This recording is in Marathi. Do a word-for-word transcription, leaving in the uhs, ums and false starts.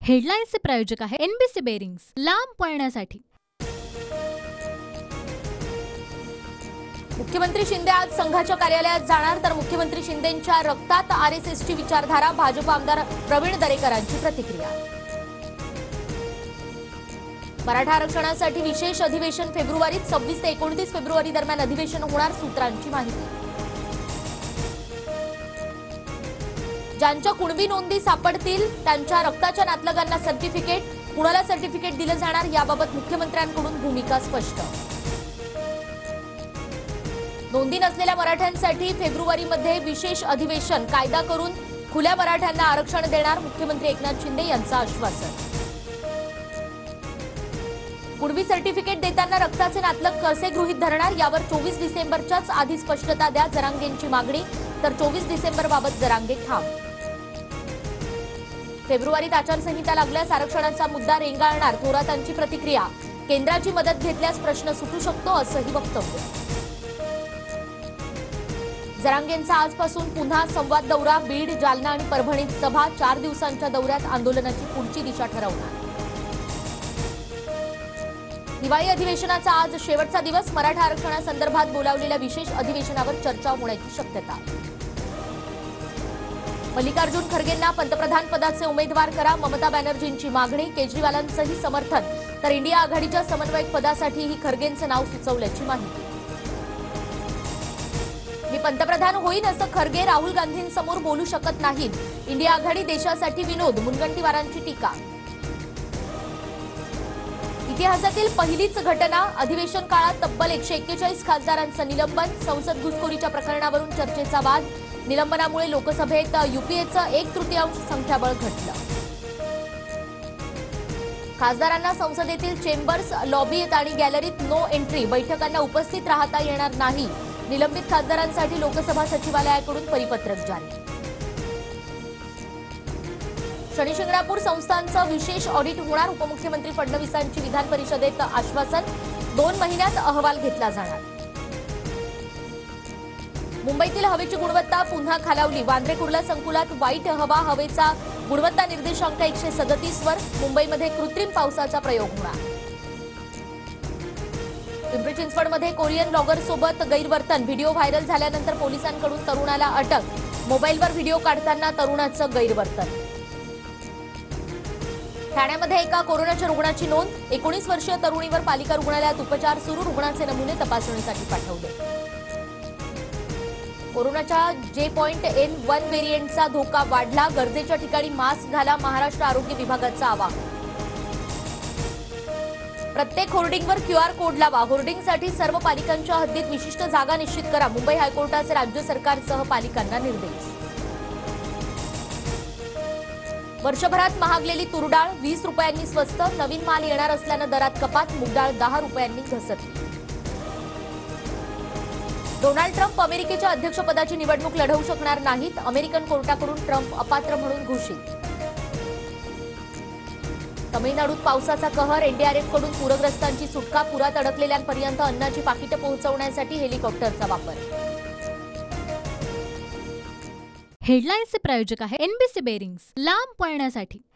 हेडलाईन्सचे प्रायोजक आहे एनबीसी बेरिंग्स, लांब पळण्यासाठी। मुख्यमंत्री शिंदे आज संघाच्या कार्यालयात जाणार, तर मुख्यमंत्री शिंदेंच्या रक्तात आरएसएसची विचारधारा, भाजप आमदार प्रवीण दरेकरांची प्रतिक्रिया। मराठा आरक्षणासाठी विशेष अधिवेशन फेब्रुवारीत, सव्वीस ते एकोणतीस फेब्रुवारी दरम्यान अधिवेशन होणार, सूत्रांची माहिती। ज्यांच्या कुणबी नोंदी सापडतील त्यांच्या रक्ताच्या नातलगांना सर्टिफिकेट, कुणाला सर्टिफिकेट दिलं जाणार याबाबत मुख्यमंत्र्यांकडून भूमिका स्पष्ट। नोंदी नसलेल्या मराठ्यांसाठी फेब्रुवारीमध्ये विशेष अधिवेशन, कायदा करून खुल्या मराठ्यांना आरक्षण देणार, मुख्यमंत्री एकनाथ शिंदे यांचं आश्वासन। कुणबी सर्टिफिकेट देताना रक्ताचे नातलग कसे गृहीत धरणार यावर चोवीस डिसेंबरच्याच आधी स्पष्टता द्या, जरांगेंची मागणी, तर चोवीस डिसेंबर बाबत जरांगे ठाम। फेब्रुवारीत आचारसंहिता लागल्यास आरक्षणाचा मुद्दा रेंगाळणार, थोरातांची प्रतिक्रिया, केंद्राची मदत घेतल्यास प्रश्न सुटू शकतो असंही वक्तव्य। जरांगेंचा आजपासून पुन्हा संवाद दौरा, बीड, जालना आणि परभणीत सभा, चार दिवसांच्या दौऱ्यात आंदोलनाची पुढची दिशा ठरवणार। हिवाळी अधिवेशनाचा आज शेवटचा दिवस, मराठा आरक्षणासंदर्भात बोलावलेल्या विशेष अधिवेशनावर चर्चा होण्याची शक्यता। मल्लिकार्जुन खरगेंना पंतप्रधान पदाचे उमेदवार करा, ममता बॅनर्जींची मागणी, केजरीवालांचंही समर्थन, तर इंडिया आघाडीच्या समन्वयक पदासाठीही खरगेंचं नाव सुचवल्याची माहिती। मी पंतप्रधान होईन असं खरगे राहुल गांधींसमोर बोलू शकत नाहीत, इंडिया आघाडी देशासाठी विनोद, मुनगंटीवारांची टीका। इतिहासातील पहिलीच घटना, अधिवेशन काळात तब्बल एकशे एक्केचाळीस खासदारांचं निलंबन, संसद घुसखोरीच्या प्रकरणावरून चर्चेचा वाद, निलंबनामुळे लोकसभेत युपीएचं एक तृतीयांश संख्याबळ घटलं। खासदारांना संसदेतील चेंबर्स, लॉबीत आणि गॅलरीत नो एंट्री, बैठकांना उपस्थित राहता येणार नाही, निलंबित खासदारांसाठी लोकसभा सचिवालयाकडून परिपत्रक जारी। शनिशिंगणापूर संस्थांचं विशेष ऑडिट होणार, उपमुख्यमंत्री फडणवीसांची विधान परिषदेत आश्वासन, दोन महिन्यात अहवाल घेतला जाणार। मुंबईतील हवेची गुणवत्ता पुन्हा खालावली, वांद्रे कुर्ला संकुलात वाईट हवा, हवेचा गुणवत्ता निर्देशांक एकशे सदतीस वर, मुंबईमध्ये कृत्रिम पावसाचा प्रयोग होणार। पिंपरी चिंचवडमध्ये कोरियन ब्लॉगरसोबत गैरवर्तन, व्हिडिओ व्हायरल झाल्यानंतर पोलिसांकडून तरुणाला अटक, मोबाईलवर व्हिडिओ काढताना तरुणाचं गैरवर्तन। ठाण्यामध्ये एका कोरोनाच्या रुग्णाची नोंद, एकोणीस वर्षीय तरुणीवर पालिका रुग्णालयात उपचार सुरू, रुग्णाचे नमुने तपासणीसाठी पाठवले। कोरोनाच्या जे पॉइंट एन वन व्हेरियंटचा धोका वाढला, गरजेच्या ठिकाणी मास्क घाला, महाराष्ट्र आरोग्य विभागाचं आवाहन। प्रत्येक होर्डिंगवर क्यूआर कोड लावा, होर्डिंगसाठी सर्व पालिकांच्या हद्दीत विशिष्ट जागा निश्चित करा, मुंबई हायकोर्टाचे राज्य सरकारसह पालिकांना निर्देश। वर्षभरात महागलेली तुरडाळ वीस रुपयांनी स्वस्त, नवीन माल येणार असल्यानं दरात कपात, मुगडाळ दहा रुपयांनी घसरली। डोनाल्ड ट्रम्प अमेरिकेच्या अध्यक्षपदाची निवडणूक लढवू शकणार नाहीत, अमेरिकन कोर्टाकडून ट्रम्प अपात्र म्हणून घोषित। तमिळनाडूत पावसाचा कहर, एनडीआरएफकडून पूरग्रस्तांची सुटका, पुरात अडकलेल्यांपर्यंत अन्नाची पाकिटं पोहोचवण्यासाठी हेलिकॉप्टरचा वापर। हेडलाईन्सचे प्रायोजक आहे एनबीसी बेरिंग्स, लांब पळण्यासाठी।